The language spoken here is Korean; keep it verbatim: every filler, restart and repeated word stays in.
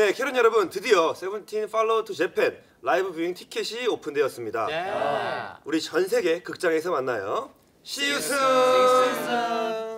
네, 캐럿 여러분, 드디어 세븐틴 팔로우 투 재팬 라이브 뷰잉 티켓이 오픈되었습니다. 네. 우리 전 세계 극장에서 만나요. See you soon.